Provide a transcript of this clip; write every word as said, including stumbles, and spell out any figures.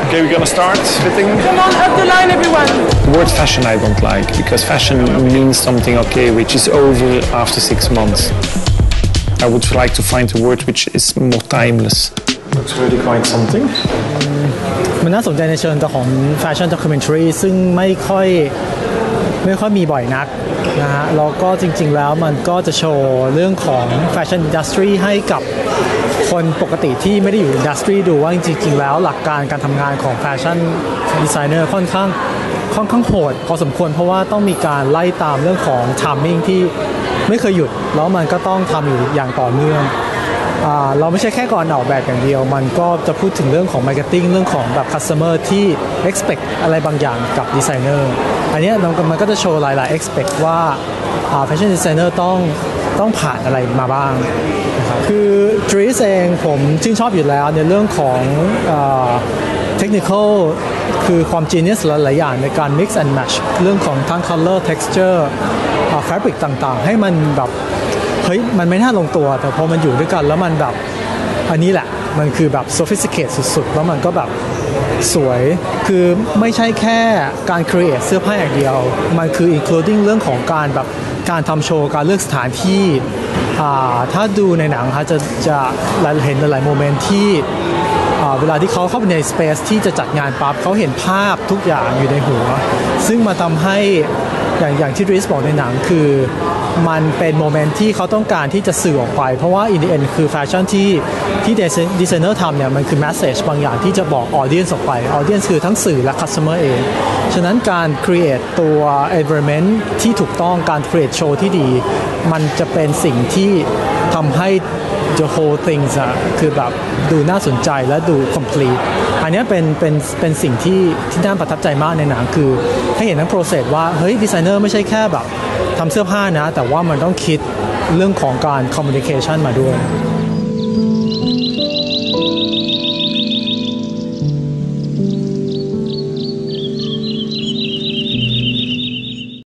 Okay, we're gonna start fitting. Come on, up the line, everyone. The word fashion I don't like because fashion means something okay which is over after six months. I would like to find a word which is more timeless. Looks really quite something. มันน่าสนใจในเชิงของแฟชั่นด็อกิเมนทรีซึ่งไม่ค่อยไม่ค่อยมีบ่อยนักนะฮะแล้วก็จริงๆแล้วมันก็จะโชว์เรื่องของแฟชั่นอินดัสทรีให้กับคนปกติที่ไม่ได้อยู่อินดัสทรีดูว่าจริงๆแล้วหลักการการทำงานของแฟชั่นดีไซเนอร์ค่อนข้างค่อนข้างโหดพอสมควรเพราะว่าต้องมีการไล่ตามเรื่องของไทมิ่งที่ไม่เคยหยุดแล้วมันก็ต้องทำอยู่อย่างต่อเนื่องเราไม่ใช่แค่ก่อนออกแบบอย่างเดียวมันก็จะพูดถึงเรื่องของมาร์เก็ตติ้งเรื่องของแบบ customer ที่ expect อะไรบางอย่างกับดีไซเนอร์อันนี้มันก็จะโชว์หลายๆ expect ว่า fashion designer ต้องต้องผ่านอะไรมาบ้างคือ Dries เองผมชื่นชอบอยู่แล้วในเรื่องของเทคนิคอลคือความ genius หลายๆอย่างในการ mix and match เรื่องของทั้ง color texture fabric ต่างๆให้มันแบบเฮ้ยมันไม่น่าลงตัวแต่พอมันอยู่ด้วยกันแล้วมันแบบอันนี้แหละมันคือแบบ sophisticate สุดๆแล้วมันก็แบบสวยคือไม่ใช่แค่การ create เสื้อผ้าอย่างเดียวมันคือ including เรื่องของการแบบการทำโชว์การเลือกสถานที่ถ้าดูในหนังฮะจะจะเห็นหลายๆโมเมนต์ที่เวลาที่เขาเข้าไปใน space ที่จะจัดงานปั๊บเขาเห็นภาพทุกอย่างอยู่ในหัวซึ่งมาทำให้อย่างอย่างที่ Dries บอกในหนังคือมันเป็นโมเมนต์ที่เขาต้องการที่จะสื่อออกไปเพราะว่า in the end คือแฟชั่นที่ที่ดีไซเนอร์ทำเนี่ยมันคือ message บางอย่างที่จะบอก audience ออกไป audience คือทั้งสื่อและ customer เองฉะนั้นการ create ตัว environment ที่ถูกต้องการ create show ที่ดีมันจะเป็นสิ่งที่ทำให้ the whole things อะคือแบบดูน่าสนใจและดู complete อันนี้เป็นเป็นเป็นสิ่งที่ที่น่าประทับใจมากในหนังคือให้เห็นทั้ง process ว่าเฮ้ยดีไซเนอร์ไม่ใช่แค่แบบทำเสื้อผ้านะแต่ว่ามันต้องคิดเรื่องของการ communication มาด้วย